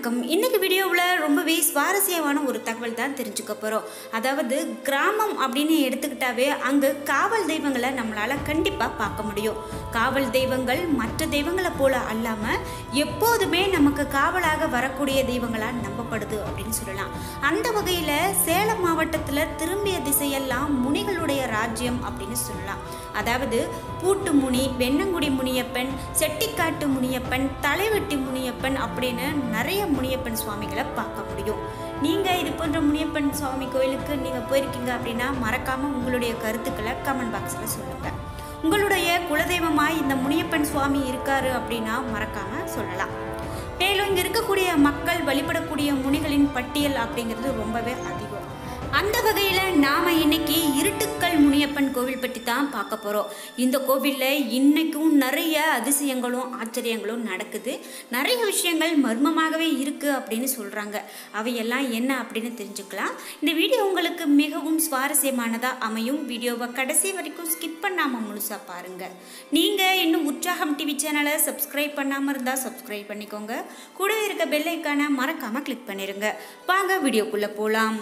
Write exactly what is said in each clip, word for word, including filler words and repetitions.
வணக்கம். இன்னைக்கு வீடியோவில் ரொம்பவே சுவாரஸ்யமான ஒரு தகவல் தான் தெரிஞ்சுக்க போகிறோம். அதாவது கிராமம் அப்படின்னு எடுத்துக்கிட்டாவே அங்கே காவல் தெய்வங்களை நம்மளால் கண்டிப்பாக பார்க்க முடியும். காவல் தெய்வங்கள் மற்ற தெய்வங்களை போல அல்லாமல் எப்போதுமே நமக்கு காவலாக வரக்கூடிய தெய்வங்களாக நம்பப்படுது அப்படின்னு சொல்லலாம். அந்த வகையில் சேலம் மாவட்டத்தில் திரும்பிய திசையெல்லாம் முனிகளுடைய ராஜ்யம் அப்படின்னு சொல்லலாம். அதாவது பூட்டு முனி, வெண்ணங்குடி முனியப்பன், செட்டிக்காட்டு முனியப்பன், தலைவெட்டி முனியப்பன் அப்படின்னு நிறைய முனியப்பன் சுவாமிகளை பார்க்க முடியும். நீங்கள் இது போன்ற முனியப்பன் சுவாமி கோயிலுக்கு நீங்கள் போயிருக்கீங்க அப்படின்னா மறக்காமல் உங்களுடைய கருத்துக்களை கமெண்ட் பாக்ஸில் சொல்லுங்கள். உங்களுடைய குலதெய்வமாக இந்த முனியப்பன் சுவாமி இருக்காரு அப்படின்னா மறக்காமல் சொல்லலாம். மேலும் இங்கே இருக்கக்கூடிய மக்கள் வழிபடக்கூடிய முனிகளின் பட்டியல் அப்படிங்கிறது ரொம்பவே அதிகம். அந்த வகையில் நாம் இன்னைக்கு இருட்டுக்கல் முனியப்பன் கோவில் பற்றி தான் பார்க்க போகிறோம். இந்த கோவிலில் இன்றைக்கும் நிறைய அதிசயங்களும் ஆச்சரியங்களும் நடக்குது. நிறைய விஷயங்கள் மர்மமாகவே இருக்குது அப்படின்னு சொல்கிறாங்க. அவையெல்லாம் என்ன அப்படின்னு தெரிஞ்சுக்கலாம். இந்த வீடியோ உங்களுக்கு மிகவும் சுவாரஸ்யமானதாக அமையும். வீடியோவை கடைசி வரைக்கும் ஸ்கிப் பண்ணாமல் முழுசாக பாருங்கள். நீங்கள் இன்னும் உற்சாகம் டிவி சேனலை சப்ஸ்கிரைப் பண்ணாமல் இருந்தால் சப்ஸ்கிரைப் பண்ணிக்கோங்க. கூடவே இருக்க பெல் ஐக்கானை மறக்காமல் கிளிக் பண்ணிடுங்க. வாங்க வீடியோக்குள்ளே போகலாம்.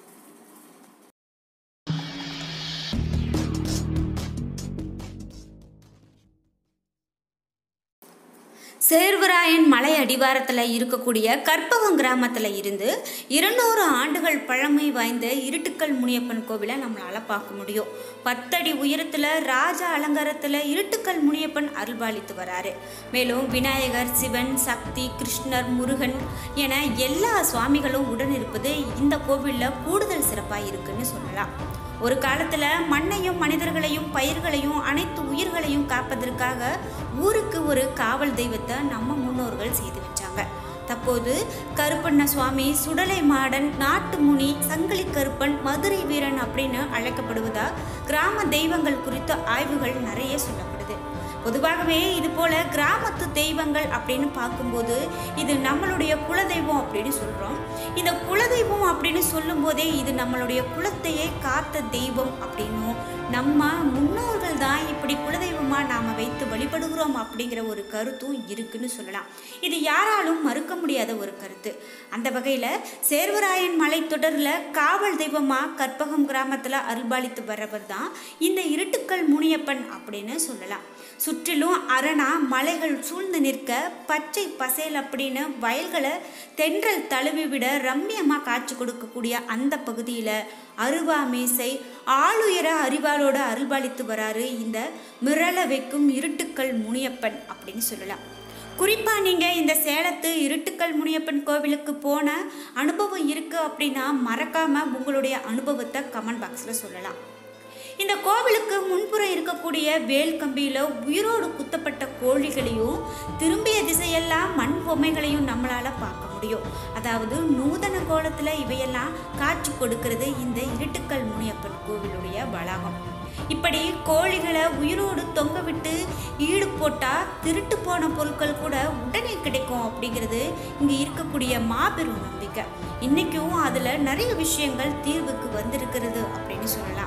சேர்வராயன் மலை அடிவாரத்தில் இருக்கக்கூடிய கற்பகம் கிராமத்தில் இருந்து இருநூறு ஆண்டுகள் பழமை வாய்ந்த இருட்டுக்கல் முனியப்பன் கோவிலை நம்மளால் பார்க்க முடியும். பத்தடி உயரத்தில் ராஜ அலங்காரத்தில் இருட்டுக்கல் முனியப்பன் அருள்பாலித்து வராரு. மேலும் விநாயகர், சிவன், சக்தி, கிருஷ்ணர், முருகன் என எல்லா சுவாமிகளும் உடன் இருப்பது இந்த கோவிலில் கூடுதல் சிறப்பாக இருக்குன்னு சொல்லலாம். ஒரு காலத்தில் மண்ணையும் மனிதர்களையும் பயிர்களையும் அனைத்து உயிர்களையும் காப்பதற்காக ஊருக்கு ஒரு காவல் தெய்வத்தை நம்ம முன்னோர்கள் செய்து வச்சாங்க. தற்போது கருப்பண்ண சுவாமி, சுடலை மாடன், நாட்டு முனி, சங்கிலி கருப்பன், மதுரை வீரன் அப்படின்னு அழைக்கப்படுவதா கிராம தெய்வங்கள் குறித்த ஆய்வுகள் நிறைய சொல்லப்படுது. பொதுவாகவே இது போல கிராமத்து தெய்வங்கள் அப்படின்னு பார்க்கும்போது இது நம்மளுடைய குலதெய்வம் அப்படின்னு சொல்கிறோம். இந்த குலதெய்வம் அப்படின்னு சொல்லும் போதே இது நம்மளுடைய குலத்தையே காத்த தெய்வம் அப்படின்னும் நம்ம முன்னோர்கள் தான் இப்படி குலதெய்வமாக நாம் வைத்து வழிபடுகிறோம் அப்படிங்கிற ஒரு கருத்தும் இருக்குன்னு சொல்லலாம். இது யாராலும் மறுக்க முடியாத ஒரு கருத்து. அந்த வகையில் சேர்வராயன் மலை தொடரில் காவல் தெய்வமாக கற்பகம் கிராமத்தில் அருள்பாலித்து வர்றவர் தான் இந்த இருட்டுக்கல் முனியப்பன் அப்படின்னு சொல்லலாம். சுற்றிலும் அரணா மலைகள் சூழ்ந்து நிற்க பச்சை பசேல் அப்படின்னு வயல்களை தென்றல் தழுவி விட ரம்மியமாக காட்சி கொடுக்கக்கூடிய அந்த பகுதியில் அருவா மீசை, ஆளுயர அறிவாளோட அருள்பாலித்து வராரு இந்த மிரள வைக்கும் இருட்டுக்கல் முனியப்பன் அப்படின்னு சொல்லலாம். குறிப்பாக நீங்கள் இந்த சேலத்து இருட்டுக்கல் முனியப்பன் கோவிலுக்கு போன அனுபவம் இருக்குது அப்படின்னா மறக்காமல் உங்களுடைய அனுபவத்தை கமெண்ட் பாக்ஸில் சொல்லலாம். இந்த கோவிலுக்கு முன்புறம் இருக்கக்கூடிய வேல் கம்பியில் உயிரோடு குத்தப்பட்ட கோழிகளையும் திரும்பிய திசையெல்லாம் மண் பொம்மைகளையும் நம்மளால் பார்க்க முடியும். அதாவது நூதன கோலத்தில் இவையெல்லாம் காட்சி கொடுக்கிறது இந்த இருட்டுக்கல் முனியப்பன் கோவிலுடைய வளாகம். இப்படி கோழிகளை உயிரோடு தொங்க விட்டு ஈடு போட்டால் திருட்டு போன பொருட்கள் கூட உடனே கிடைக்கும் அப்படிங்கிறது இங்கே இருக்கக்கூடிய மாபெரும் நம்பிக்கை. இன்றைக்கும் அதில் நிறைய விஷயங்கள் தீர்வுக்கு வந்திருக்கிறது அப்படின்னு சொல்லலாம்.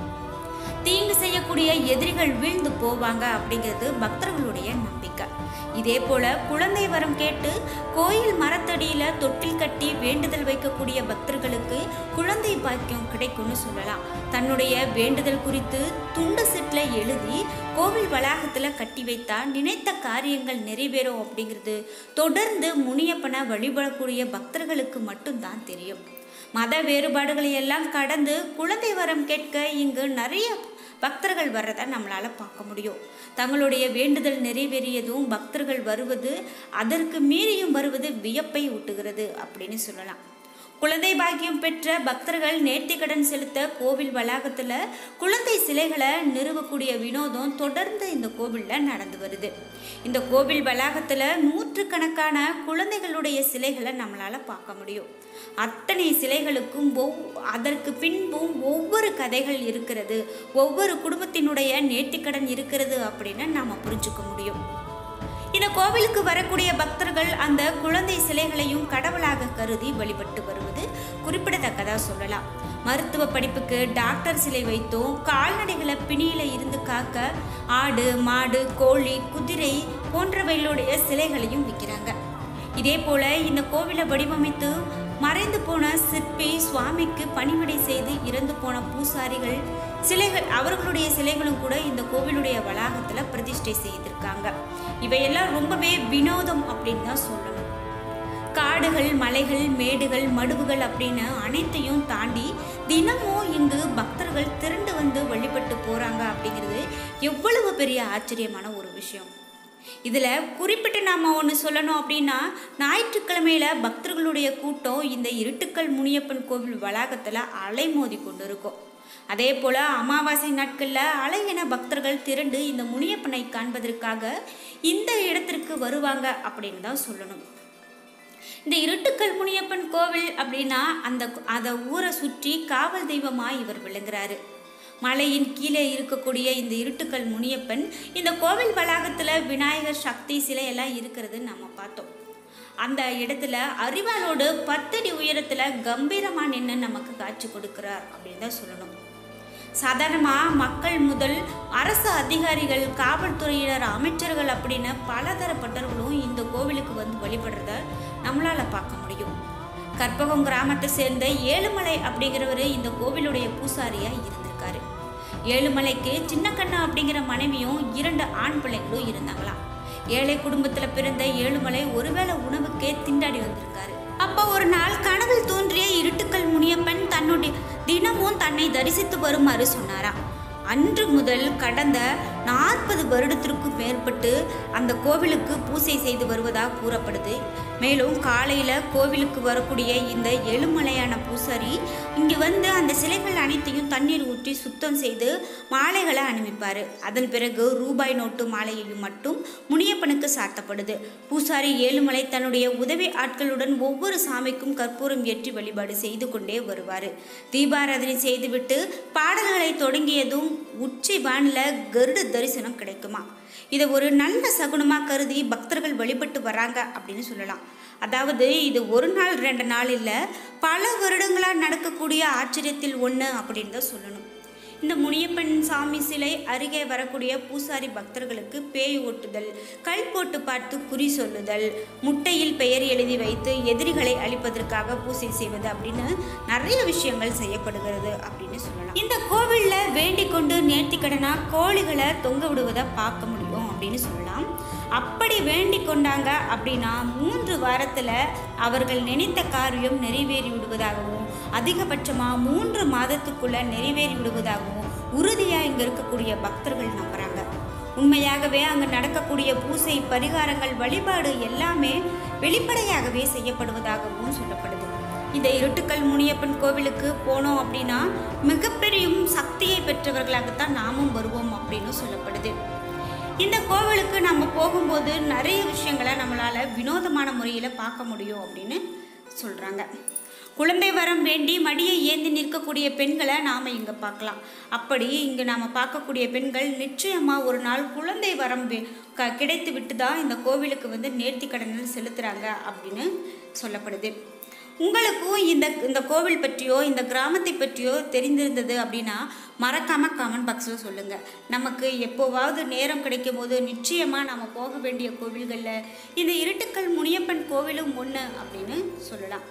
தீங்கு செய்யக்கூடிய எதிரிகள் வீழ்ந்து போவாங்க அப்படிங்கிறது பக்தர்களுடைய நம்பிக்கை. இதே போல குழந்தை வரம் கேட்டு கோயில் மரத்தடியில் தொட்டில் கட்டி வேண்டுதல் வைக்கக்கூடிய பக்தர்களுக்கு குழந்தை பாக்கியம் கிடைக்கும்னு சொல்லலாம். தன்னுடைய வேண்டுதல் குறித்து துண்டு சீட்டில் எழுதி கோவில் வளாகத்தில் கட்டி வைத்தா நினைத்த காரியங்கள் நிறைவேறும் அப்படிங்கிறது தொடர்ந்து முனியப்பனை வழிபடக்கூடிய பக்தர்களுக்கு மட்டும்தான் தெரியும். மத வேறுபாடுகளை எல்லாம் கடந்து குழந்தை வரம் கேட்க இங்கு நிறைய பக்தர்கள் வர்றதை நம்மளால் பார்க்க முடியும். தங்களுடைய வேண்டுதல் நிறைவேறியதும் பக்தர்கள் வருவது, அதற்கு மீறியும் வருவது வியப்பை ஊட்டுகிறது அப்படின்னு சொல்லலாம். குழந்தை பாக்கியம் பெற்ற பக்தர்கள் நேர்த்திக்கடன் செலுத்த கோவில் வளாகத்தில் குழந்தை சிலைகளை நிறுவக்கூடிய வினோதம் தொடர்ந்து இந்த கோவிலில் நடந்து வருது. இந்த கோவில் வளாகத்தில் நூற்றுக்கணக்கான குழந்தைகளுடைய சிலைகளை நம்மளால் பார்க்க முடியும். அத்தனை சிலைகளுக்கும் ஒவ் அதற்கு பின்பும் ஒவ்வொரு கதைகள் இருக்கிறது, ஒவ்வொரு குடும்பத்தினுடைய நேர்த்திக்கடன் இருக்கிறது அப்படின்னு நாம் புரிஞ்சுக்க முடியும். இந்த கோவிலுக்கு வரக்கூடிய பக்தர்கள் அந்த குழந்தை சிலைகளையும் கடவுளாக கருதி வழிபட்டு வருவது குறிப்பிடத்தக்கதாக சொல்லலாம். மருத்துவ படிப்புக்கு டாக்டர் சிலை வைத்தும் கால்நடைகளை பிணியில இருந்து காக்க ஆடு, மாடு, கோழி, குதிரை போன்றவைகளுடைய சிலைகளையும் விற்கிறாங்க. இதே போல இந்த கோவிலை வடிவமைத்து மறைந்து போன சிற்பி சுவாமிக்கு பணிவிடை செய்து இறந்து போன பூசாரிகள் சிலைகள் அவர்களுடைய சிலைகளும் கூட இந்த கோவிலுடைய வளாகத்தில் பிரதிஷ்டை செய்திருக்காங்க. இவையெல்லாம் ரொம்பவே வினோதம் அப்படின்னு தான் சொல்லணும். காடுகள், மலைகள், மேடுகள், மடுவுகள் அப்படின்னு அனைத்தையும் தாண்டி தினமும் இங்கு பக்தர்கள் திரண்டு வந்து வழிபட்டு போறாங்க அப்படிங்கிறது எவ்வளவு பெரிய ஆச்சரியமான ஒரு விஷயம். இதில் குறிப்பிட்டு நாம் ஒன்று சொல்லணும் அப்படின்னா, ஞாயிற்றுக்கிழமையில பக்தர்களுடைய கூட்டம் இந்த இருட்டுக்கல் முனியப்பன் கோவில் வளாகத்தில் அலைமோதி கொண்டு இருக்கும். அதே போல் அமாவாசை நாட்களில் அலை என பக்தர்கள் திரண்டு இந்த முனியப்பனை காண்பதற்காக இந்த இடத்திற்கு வருவாங்க அப்படின்னு தான் சொல்லணும். இந்த இருட்டுக்கல் முனியப்பன் கோவில் அப்படின்னா அந்த அதை ஊரை சுற்றி காவல் தெய்வமாக இவர் விளங்குறாரு. மலையின் கீழே இருக்கக்கூடிய இந்த இருட்டுக்கல் முனியப்பன் இந்த கோவில் வளாகத்தில் விநாயகர், சக்தி சிலை எல்லாம் இருக்கிறது நம்ம பார்த்தோம். அந்த இடத்துல அரிவாளோடு பத்தடி உயரத்தில் கம்பீரமாக நின்று நமக்கு காட்சி கொடுக்கிறார் அப்படின்னு தான் சொல்லணும். சாதாரணமாக மக்கள் முதல் அரசு அதிகாரிகள், காவல்துறையினர், அமைச்சர்கள் அப்படின்னு பலதரப்பட்டவர்களும் இந்த கோவிலுக்கு வந்து வழிபடுறத நம்மளால் பார்க்க முடியும். கற்பகம் கிராமத்தை சேர்ந்த ஏழுமலை அப்படிங்கிறவர் இந்த கோவிலுடைய பூசாரியாக இருந்திருக்காரு. ஏழுமலைக்கு சின்ன கண்ணா அப்படிங்கிற மனைவியும் இரண்டு ஆண் பிள்ளைகளும் இருந்தாங்களாம். ஏழை குடும்பத்தில் பிறந்த ஏழுமலை ஒருவேளை உணவுக்கே திண்டாடி வந்திருக்காரு. அப்போ ஒரு நாள் கனவில் தோன்றிய இருட்டுக்கல் முனியப்பன் தன்னுடைய தினமும் தன்னை தரிசித்து வருமாறு சொன்னாராம். அன்று முதல் கடந்த நாற்பது வருடத்திற்கும் மேற்பட்டு அந்த கோவிலுக்கு பூசை செய்து வருவதாக கூறப்படுது. மேலும் காலையில் கோவிலுக்கு வரக்கூடிய இந்த ஏழுமலையான பூசாரி இங்கே வந்து அந்த சிலைகள் அனைத்தையும் தண்ணீர் ஊற்றி சுத்தம் செய்து மாலைகளை அணிவிப்பார். அதன் பிறகு ரூபாய் நோட்டு மாலையையும் மட்டும் முனியப்பனுக்கு சாத்தப்படுது. பூசாரி ஏழுமலை தன்னுடைய உதவி ஆட்களுடன் ஒவ்வொரு சாமிக்கும் கற்பூரம் ஏற்றி வழிபாடு செய்து கொண்டே வருவார். தீபாராதனை செய்துவிட்டு பாடல்களை தொடங்கியதும் உச்சி வானில் கருட தரிசனம் கிடைக்குமா. இதை ஒரு நல்ல சகுனமாக கருதி பக்தர்கள் வழிபட்டு வராங்க அப்படின்னு சொல்லலாம். அதாவது இது ஒரு நாள் ரெண்டு நாள் இல்லை, பல வருடங்களாக நடக்கக்கூடிய ஆச்சரியத்தில் ஒன்று அப்படின்னு தான் சொல்லணும். இந்த முனியப்பன் சாமி சிலை அருகே வரக்கூடிய பூசாரி பக்தர்களுக்கு பேய் ஓட்டுதல், கல் போட்டு பார்த்து குறி சொல்லுதல், முட்டையில் பெயர் எழுதி வைத்து எதிரிகளை அழிப்பதற்காக பூசை செய்வது அப்படின்னு நிறைய விஷயங்கள் செய்யப்படுகிறது அப்படின்னு சொல்லலாம். இந்த கோவிலில் வேண்டிக் கொண்டு நேர்த்திக்கடனா கோழிகளை தொங்க விடுவதை பார்க்க முடியும் அப்படின்னு சொல்லலாம். அப்படி வேண்டிக் கொண்டாங்க அப்படின்னா மூன்று வாரத்தில் அவர்கள் நினைத்த காரியம் நிறைவேறி விடுவதாகவும், அதிகபட்சமாக மூன்று மாதத்துக்குள்ள நிறைவேறி விடுவதாகவும் உறுதியாக இங்கே இருக்கக்கூடிய பக்தர்கள் நம்புகிறாங்க. உண்மையாகவே அங்கே நடக்கக்கூடிய பூசை, பரிகாரங்கள், வழிபாடு எல்லாமே வெளிப்படையாகவே செய்யப்படுவதாகவும் சொல்லப்படுது. இந்த இருட்டுக்கல் முனியப்பன் கோவிலுக்கு போனோம் அப்படின்னா மிகப்பெரிய சக்தியை பெற்றவர்களாகத்தான் நாமும் வருவோம் அப்படின்னு சொல்லப்படுது. இந்த கோவிலுக்கு நம்ம போகும்போது நிறைய விஷயங்களை நம்மளால் வினோதமான முறையில் பார்க்க முடியும் அப்படின்னு சொல்கிறாங்க. குழந்தை வரம் வேண்டி மடியை ஏந்தி நிற்கக்கூடிய பெண்களை நாம் இங்கே பார்க்கலாம். அப்படி இங்கே நாம் பார்க்கக்கூடிய பெண்கள் நிச்சயமாக ஒரு நாள் குழந்தை வரம் க கிடைத்து விட்டு தான் இந்த கோவிலுக்கு வந்து நேர்த்தி கடனில் செலுத்துகிறாங்க அப்படின்னு சொல்லப்படுது. உங்களுக்கும் இந்த இந்த கோவில் பற்றியோ இந்த கிராமத்தை பற்றியோ தெரிந்திருந்தது அப்படின்னா மறக்காமல் கமெண்ட் பாக்ஸில் சொல்லுங்கள். நமக்கு எப்போவாவது நேரம் கிடைக்கும் போது நிச்சயமாக நம்ம போக வேண்டிய கோவில்களில் இந்த இருட்டுக்கல் முனியப்பன் கோவிலும் ஒன்று அப்படின்னு சொல்லலாம்.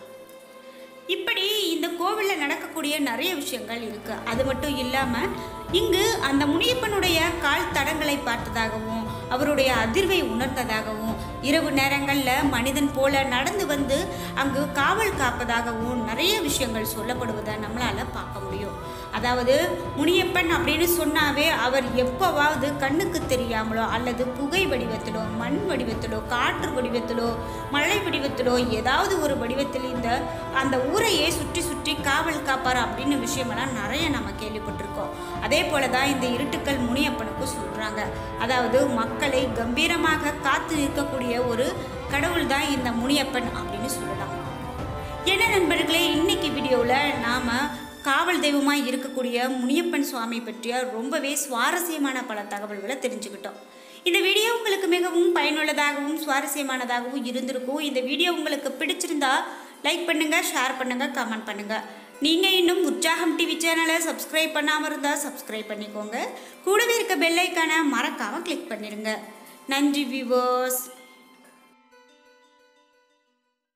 இப்படி இந்த கோவிலில் நடக்கக்கூடிய நிறைய விஷயங்கள் இருக்குது. அது மட்டும் இல்லாமல் இங்கு அந்த முனியப்பனுடைய கால் தடங்களை பார்த்ததாகவும், அவருடைய அதிர்வை உணர்ந்ததாகவும், இரவு நேரங்களில் மனிதன் போல நடந்து வந்து அங்கு காவல் காப்பதாகவும் நிறைய விஷயங்கள் சொல்லப்படுவதை நம்மளால் பார்க்க முடியும். அதாவது முனியப்பன் அப்படின்னு சொன்னாவே அவர் எப்போவாவது கண்ணுக்கு தெரியாமலோ அல்லது புகை வடிவத்திலோ, மண் வடிவத்திலோ, காற்று வடிவத்திலோ, மழை வடிவத்திலோ ஏதாவது ஒரு வடிவத்தில் இந்த அந்த ஊரையே சுற்றி சுற்றி காவல் காப்பார் அப்படின்னு விஷயமெல்லாம் நிறைய நம்ம கேள்விப்பட்டிருக்கோம். அதே போல தான் இந்த இருட்டுக்கல் முனியப்பனுக்கு சொல்கிறாங்க. அதாவது மக்களை கம்பீரமாக காத்து நிற்கக்கூடிய ஒரு கடவுள் தான் இந்த முனியப்பன் அப்படின்னு சொல்லலாம். என்ன நண்பர்களே, இன்னைக்கு வீடியோவில் நாம் காவல் தெய்வமாக இருக்கக்கூடிய முனியப்பன் சுவாமி பற்றிய ரொம்பவே சுவாரஸ்யமான பல தகவல்களை தெரிஞ்சுக்கிட்டோம். இந்த வீடியோ உங்களுக்கு மிகவும் பயனுள்ளதாகவும் சுவாரஸ்யமானதாகவும் இருந்திருக்கும். இந்த வீடியோ உங்களுக்கு பிடிச்சிருந்தா லைக் பண்ணுங்கள், ஷேர் பண்ணுங்கள், கமெண்ட் பண்ணுங்கள். நீங்கள் இன்னும் உற்சாகம் டிவி சேனலை சப்ஸ்கிரைப் பண்ணாமல் இருந்தால் சப்ஸ்கிரைப் பண்ணிக்கோங்க. கூடவே இருக்க பெல் ஐக்கானை மறக்காமல் கிளிக் பண்ணிடுங்க. நன்றி வியூவர்ஸ்.